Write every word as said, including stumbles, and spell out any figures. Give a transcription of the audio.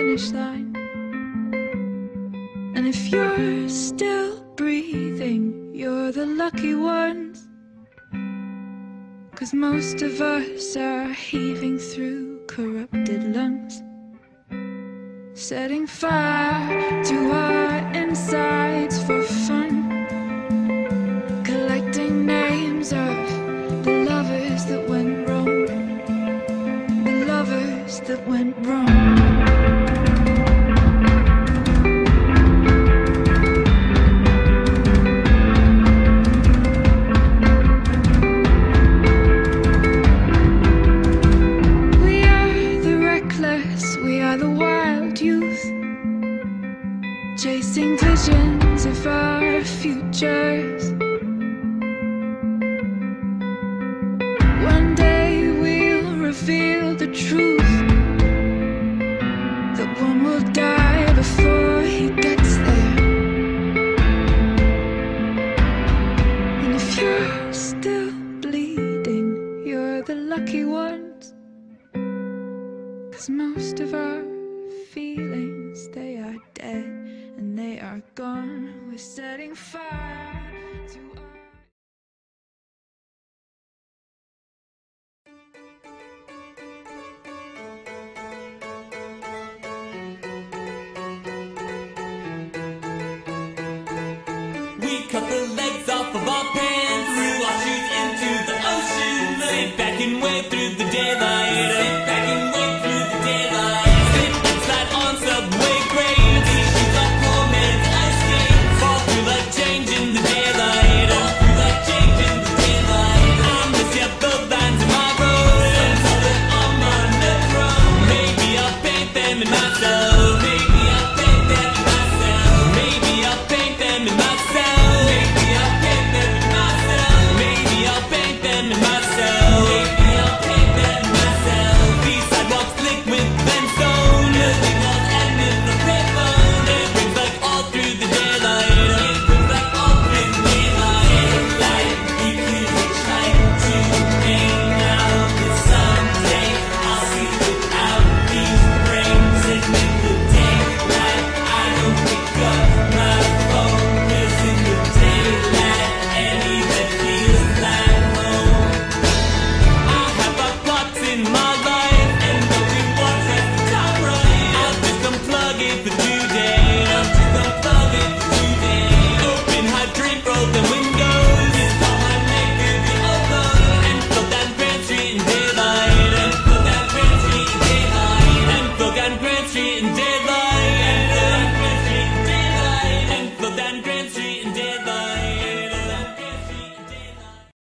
finish line. And if you're still breathing, you're the lucky ones. 'Cause most of us are heaving through corrupted lungs, setting fire to our insides for fun, collecting names of the lovers that went wrong, the lovers that went wrong. Chasing visions of our futures. One day we'll reveal the truth, that one will die before he gets there. And if you're still bleeding, you're the lucky ones. 'Cause most of our feelings, they are dead and they are gone. We're setting fire to our... We cut the legs off of our pants, threw our shoes into the ocean, sank back and went through the daylight.